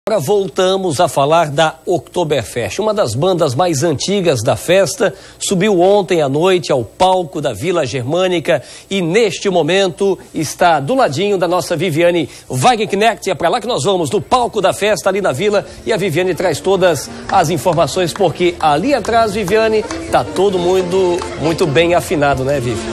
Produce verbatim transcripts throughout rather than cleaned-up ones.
Agora voltamos a falar da Oktoberfest. Uma das bandas mais antigas da festa subiu ontem à noite ao palco da Vila Germânica e neste momento está do ladinho da nossa Viviane Wagenknecht. É para lá que nós vamos, no palco da festa ali na Vila, e a Viviane traz todas as informações, porque ali atrás, Viviane, tá todo mundo muito bem afinado, né, Vivi?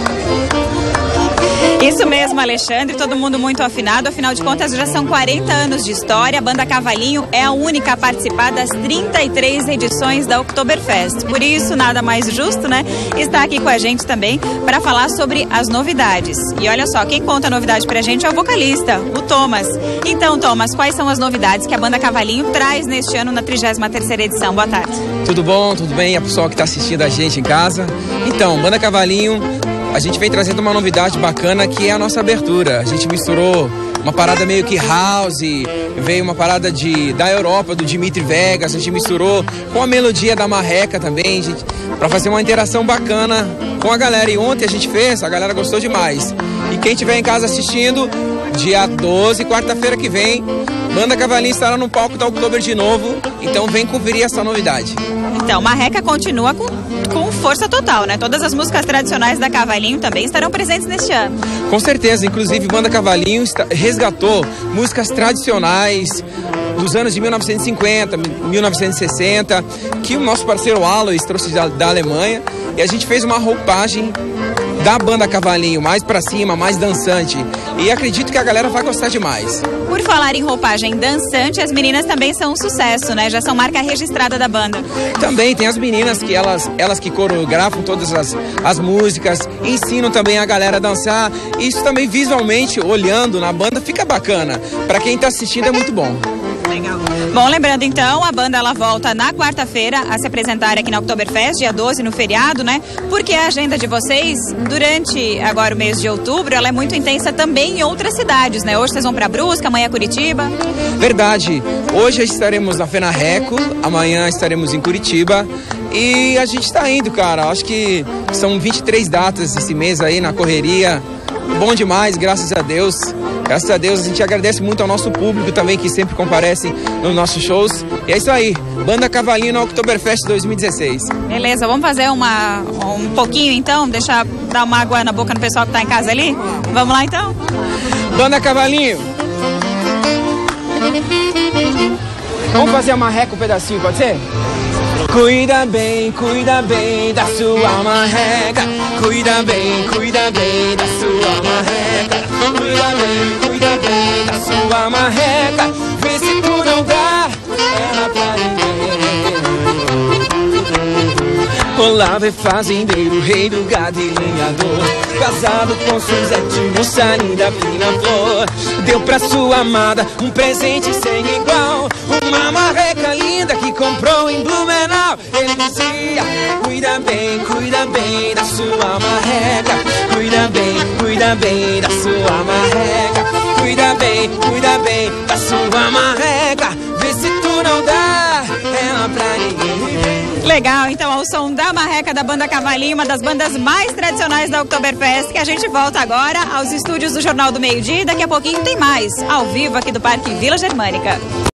Isso mesmo, Alexandre, todo mundo muito afinado, afinal de contas já são quarenta anos de história. A banda Cavalinho é a única a participar das trinta e três edições da Oktoberfest. Por isso, nada mais justo, né, estar aqui com a gente também para falar sobre as novidades. E olha só, quem conta a novidade pra gente é o vocalista, o Thomas. Então, Thomas, quais são as novidades que a banda Cavalinho traz neste ano na trigésima terceira edição? Boa tarde. Tudo bom, tudo bem? A pessoal que está assistindo a gente em casa. Então, banda Cavalinho, a gente vem trazendo uma novidade bacana que é a nossa abertura. A gente misturou uma parada meio que house, veio uma parada de, da Europa, do Dimitri Vegas, a gente misturou com a melodia da marreca também, para fazer uma interação bacana com a galera. E ontem a gente fez, a galera gostou demais. E quem estiver em casa assistindo, dia doze, quarta-feira que vem, banda Cavalinho estará no palco da Oktober de novo, então vem conferir essa novidade. Então, Marreca continua com, com força total, né? Todas as músicas tradicionais da Cavalinho também estarão presentes neste ano. Com certeza, inclusive banda Cavalinho está, resgatou músicas tradicionais dos anos de mil novecentos e cinquenta, mil novecentos e sessenta, que o nosso parceiro Alois trouxe da, da Alemanha, e a gente fez uma roupagem da banda Cavalinho, mais pra cima, mais dançante. E acredito que a galera vai gostar demais. Por falar em roupagem dançante, as meninas também são um sucesso, né? Já são marca registrada da banda. Também tem as meninas que elas, elas que coreografam todas as, as músicas, ensinam também a galera a dançar. Isso também visualmente, olhando na banda, fica bacana. Pra quem tá assistindo é muito bom. Legal. Bom, lembrando então, a banda ela volta na quarta-feira a se apresentar aqui na Oktoberfest, dia doze, no feriado, né? Porque a agenda de vocês, durante agora o mês de outubro, ela é muito intensa também em outras cidades, né? Hoje vocês vão para Brusca, amanhã Curitiba. Verdade. Hoje estaremos na Fenarreco, amanhã estaremos em Curitiba. E a gente está indo, cara. Acho que são vinte e três datas esse mês aí na correria. Bom demais, graças a Deus. Graças a Deus, a gente agradece muito ao nosso público também, que sempre comparece nos nossos shows. E é isso aí, banda Cavalinho na Oktoberfest dois mil e dezesseis. Beleza, vamos fazer uma, um pouquinho então, deixar dar uma água na boca no pessoal que tá em casa ali? Vamos lá então? Banda Cavalinho. Vamos fazer a marreca um pedacinho, pode ser? Cuida bem, cuida bem da sua marreca. Cuida bem, cuida bem da sua marreca. Cuida bem, cuida bem da sua marreca. Vê se tu não dá ela pra ninguém. Olavo é fazendeiro, rei do gado e lenhador, casado com Suzete, moça linda, fina flor. Deu pra sua amada um presente sem igual, uma marreca linda que comprou em Blumenau. Ele dizia, cuida bem, cuida bem da sua marreca. Cuida bem, cuida bem da sua marreca. Cuida bem, cuida bem da sua marreca. Vê se tu não dá ela pra ninguém. Legal, então ao som da marreca da banda Cavalinho, uma das bandas mais tradicionais da Oktoberfest, que a gente volta agora aos estúdios do Jornal do Meio Dia, e daqui a pouquinho tem mais, ao vivo aqui do Parque Vila Germânica.